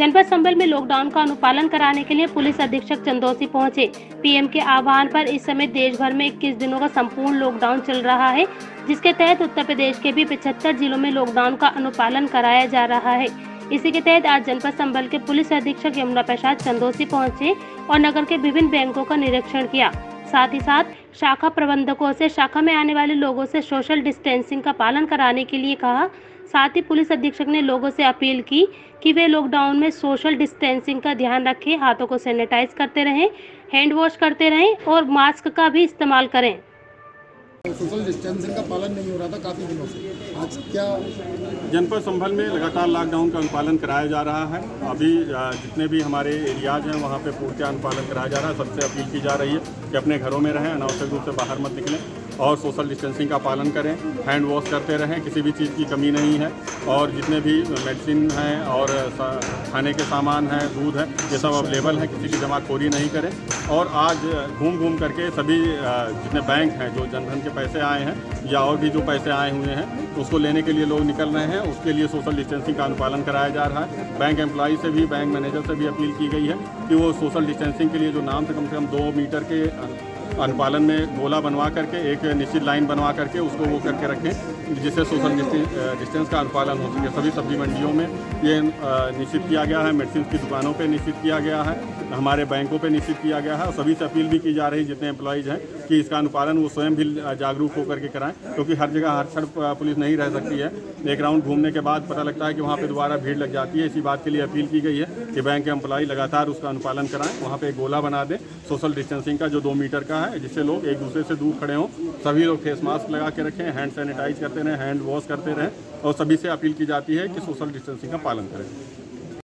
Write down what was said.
जनपद संभल में लॉकडाउन का अनुपालन कराने के लिए पुलिस अधीक्षक चंदौसी पहुंचे। पीएम के आह्वान पर इस समय देश भर में 21 दिनों का संपूर्ण लॉकडाउन चल रहा है, जिसके तहत उत्तर प्रदेश के भी 75 जिलों में लॉकडाउन का अनुपालन कराया जा रहा है। इसी के तहत आज जनपद संभल के पुलिस अधीक्षक यमुना प्रसाद चंदौसी पहुंचे और नगर के विभिन्न बैंकों का निरीक्षण किया। साथ ही साथ शाखा प्रबंधकों से शाखा में आने वाले लोगों से सोशल डिस्टेंसिंग का पालन कराने के लिए कहा। साथ ही पुलिस अधीक्षक ने लोगों से अपील की कि वे लॉकडाउन में सोशल डिस्टेंसिंग का ध्यान रखें, हाथों को सैनिटाइज करते रहें, हैंड वॉश करते रहें और मास्क का भी इस्तेमाल करें। सोशल डिस्टेंसिंग का पालन नहीं हो रहा था काफ़ी दिनों से, आज क्या जनपद संभल में लगातार लॉकडाउन का अनुपालन कराया जा रहा है। अभी जितने भी हमारे एरियाज हैं वहाँ पे पूर्ण अनुपालन कराया जा रहा है। सबसे अपील की जा रही है कि अपने घरों में रहें, अनावश्यक रूप से बाहर मत निकलें और सोशल डिस्टेंसिंग का पालन करें, हैंड वॉश करते रहें, किसी भी चीज़ की कमी नहीं है। और जितने भी मेडिसिन हैं और खाने के सामान हैं, दूध है, ये सब अवेलेबल है, किसी की जमाखोरी नहीं करें। और आज घूम करके सभी जितने बैंक हैं जो जनधन के पैसे आए हैं या और भी जो पैसे आए हुए हैं उसको लेने के लिए लोग निकल रहे हैं, उसके लिए सोशल डिस्टेंसिंग का अनुपालन कराया जा रहा है। बैंक एम्प्लॉई से भी, बैंक मैनेजर से भी अपील की गई है कि वो सोशल डिस्टेंसिंग के लिए जो नाम से कम 2 मीटर के अनुपालन में गोला बनवा करके एक निश्चित लाइन बनवा करके उसको वो करके रखें, जिससे सोशल डिस्टेंस का अनुपालन हो सके। सभी सब्जी मंडियों में ये निश्चित किया गया है, मेडिसिन की दुकानों पे निश्चित किया गया है, हमारे बैंकों पे निश्चित किया गया है। और सभी से अपील भी की जा रही है जितने एम्प्लॉइज़ हैं कि इसका अनुपालन वो स्वयं भी जागरूक होकर के कराएं, क्योंकि हर जगह हर क्षण पुलिस नहीं रह सकती है। एक राउंड घूमने के बाद पता लगता है कि वहाँ पर दोबारा भीड़ लग जाती है। इसी बात के लिए अपील की गई है कि बैंक के एम्प्लॉई लगातार उसका अनुपालन कराएँ, वहाँ पर एक गोला बना दें सोशल डिस्टेंसिंग का जो 2 मीटर का है, जिससे लोग एक दूसरे से दूर खड़े हों। सभी लोग फेस मास्क लगा के रखें, हैंड सैनिटाइज करते रहें, हैंड वॉश करते रहें और सभी से अपील की जाती है कि सोशल डिस्टेंसिंग का पालन करें।